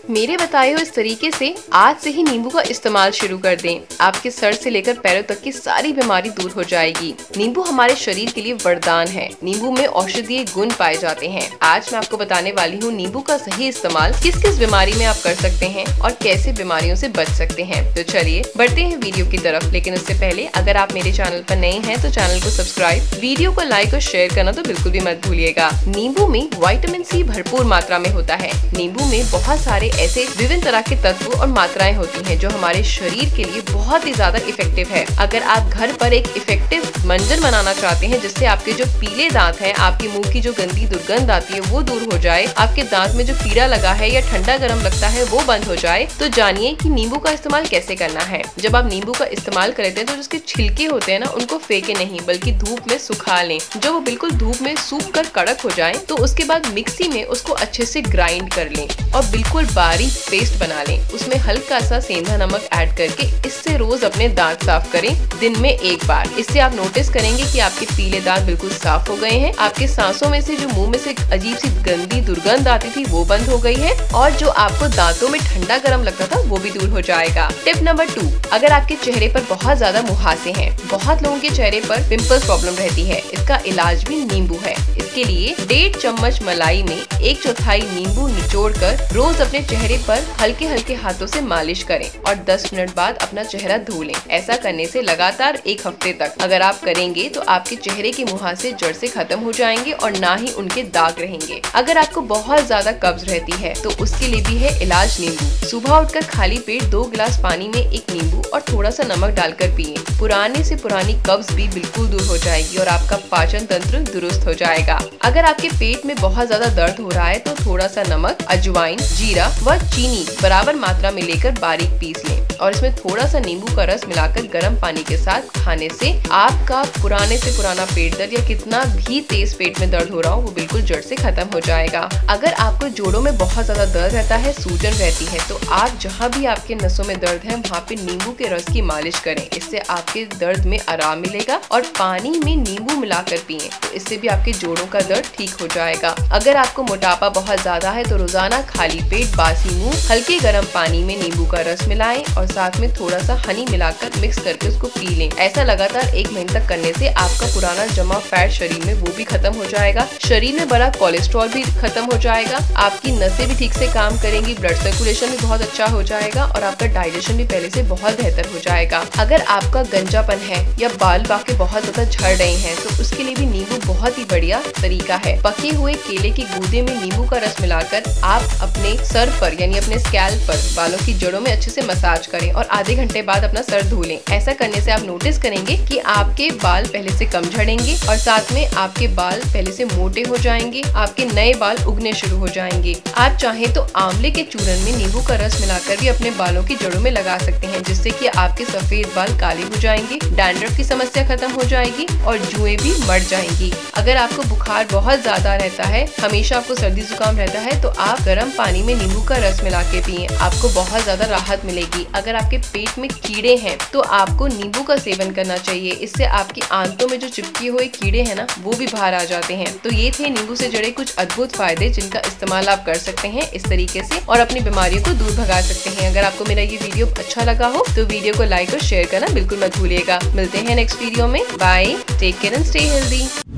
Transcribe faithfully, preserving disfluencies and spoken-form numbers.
मेरे बताए हुए इस तरीके से आज से ही नींबू का इस्तेमाल शुरू कर दें। आपके सर से लेकर पैरों तक की सारी बीमारी दूर हो जाएगी। नींबू हमारे शरीर के लिए वरदान है। नींबू में औषधीय गुण पाए जाते हैं। आज मैं आपको बताने वाली हूँ नींबू का सही इस्तेमाल किस किस बीमारी में आप कर सकते हैं और कैसे बीमारियों से बच सकते हैं। तो चलिए बढ़ते हैं वीडियो की तरफ। लेकिन उससे पहले अगर आप मेरे चैनल पर नए हैं तो चैनल को सब्सक्राइब, वीडियो को लाइक और शेयर करना तो बिल्कुल भी मत भूलिएगा। नींबू में विटामिन सी भरपूर मात्रा में होता है। नींबू में बहुत सारे ऐसे विभिन्न तरह के तत्व और मात्राएं होती हैं जो हमारे शरीर के लिए बहुत ही ज्यादा इफेक्टिव है। अगर आप घर पर एक इफेक्टिव मंजन बनाना चाहते हैं जिससे आपके जो पीले दांत हैं, आपके मुंह की जो गंदी दुर्गंध आती है वो दूर हो जाए, आपके दांत में जो कीड़ा लगा है या ठंडा गर्म लगता है वो बंद हो जाए, तो जानिए कि नींबू का इस्तेमाल कैसे करना है। जब आप नींबू का इस्तेमाल करते हैं तो जिसके छिलके होते हैं ना उनको फेंके नहीं बल्कि धूप में सुखा लें। जब वो बिल्कुल धूप में सूख कर कड़क हो जाए तो उसके बाद मिक्सी में उसको अच्छे से ग्राइंड कर लें और बिल्कुल बारीक पेस्ट बना लें। उसमें हल्का सा सेंधा नमक ऐड करके इससे रोज अपने दांत साफ करें दिन में एक बार। इससे आप नोटिस करेंगे कि आपके पीले दांत बिल्कुल साफ हो गए हैं। आपके सांसों में से जो मुंह में से अजीब सी गंदी दुर्गंध आती थी वो बंद हो गई है और जो आपको दांतों में ठंडा गर्म लगता था वो भी दूर हो जाएगा। टिप नंबर टू, अगर आपके चेहरे पर बहुत ज्यादा मुहासे हैं, बहुत लोगों के चेहरे पर पिंपल्स प्रॉब्लम रहती है, इसका इलाज भी नींबू है। इसके लिए डेढ़ चम्मच मलाई में एक चौथाई नींबू निचोड़ कर रोज अपने चेहरे पर हल्के हल्के हाथों से मालिश करें और दस मिनट बाद अपना चेहरा धो लें। ऐसा करने से लगातार एक हफ्ते तक अगर आप करेंगे तो आपके चेहरे के मुहासे जड़ से खत्म हो जाएंगे और ना ही उनके दाग रहेंगे। अगर आपको बहुत ज्यादा कब्ज रहती है तो उसके लिए भी है इलाज नींबू। सुबह उठकर खाली पेट दो गिलास पानी में एक नींबू और थोड़ा सा नमक डालकर पिए। पुराने से पुरानी कब्ज भी बिल्कुल दूर हो जाएगी और आपका पाचन तंत्र दुरुस्त हो जाएगा। अगर आपके पेट में बहुत ज्यादा दर्द हो रहा है तो थोड़ा सा नमक, अजवाइन, जीरा व चीनी बराबर मात्रा में लेकर बारीक पीस लें और इसमें थोड़ा सा नींबू का रस मिलाकर गर्म पानी के साथ खाने से आपका पुराने से पुराना पेट दर्द या कितना भी तेज पेट में दर्द हो रहा हो वो बिल्कुल जड़ से खत्म हो जाएगा। अगर आपको जोड़ों में बहुत ज्यादा दर्द रहता है, सूजन रहती है, तो आप जहाँ भी आपके नसों में दर्द है वहाँ पे नींबू के रस की मालिश करें। इससे आपके दर्द में आराम मिलेगा और पानी में नींबू मिलाकर पिए तो इससे भी आपके जोड़ों का दर्द ठीक हो जाएगा। अगर आपको मोटापा बहुत ज्यादा है तो रोजाना खाली पेट बासी मुंह हल्के गर्म पानी में नींबू का रस मिलाएं और साथ में थोड़ा सा हनी मिलाकर मिक्स करके उसको पी लें। ऐसा लगातार एक महीने तक करने से आपका पुराना जमा फैट शरीर में वो भी खत्म हो जाएगा। शरीर में बड़ा कोलेस्ट्रॉल भी खत्म हो जाएगा। आपकी नसें भी ठीक से काम करेंगी, ब्लड सर्कुलेशन भी बहुत अच्छा हो जाएगा और आपका डाइजेशन भी पहले से बहुत बेहतर हो जाएगा। अगर आपका गंजापन है या बाल बाकी बहुत ज्यादा झड़ रहे हैं तो उसके लिए भी नींबू बहुत ही बढ़िया तरीका है। पके हुए केले की गूदे में नींबू का रस मिलाकर आप अपने सर पर यानी अपने स्कैल्प पर बालों की जड़ों में अच्छे से मसाज करें और आधे घंटे बाद अपना सर धो लें। ऐसा करने से आप नोटिस करेंगे कि आपके बाल पहले से कम झड़ेंगे और साथ में आपके बाल पहले से मोटे हो जाएंगे, आपके नए बाल उगने शुरू हो जाएंगे। आप चाहें तो आंवले के चूरन में नींबू का रस मिलाकर भी अपने बालों की जड़ों में लगा सकते हैं जिससे कि आपके सफेद बाल काले हो जाएंगे, डैंड्रफ की समस्या खत्म हो जाएगी और जुएं भी मर जाएंगी। अगर आपको बुखार बहुत ज्यादा रहता है, हमेशा आपको सर्दी जुकाम रहता है, तो आप गर्म पानी में नींबू का रस मिला के पिए, आपको बहुत ज्यादा राहत मिलेगी। अगर आपके पेट में कीड़े हैं तो आपको नींबू का सेवन करना चाहिए। इससे आपकी आंतों में जो चिपके हुए कीड़े हैं ना वो भी बाहर आ जाते हैं। तो ये थे नींबू से जुड़े कुछ अद्भुत फायदे जिनका इस्तेमाल आप कर सकते हैं इस तरीके से और अपनी बीमारियों को दूर भगा सकते हैं। अगर आपको मेरा ये वीडियो अच्छा लगा हो तो वीडियो को लाइक और शेयर करना बिल्कुल मत भूलिएगा। मिलते हैं नेक्स्ट वीडियो में। Bye, take care and stay healthy.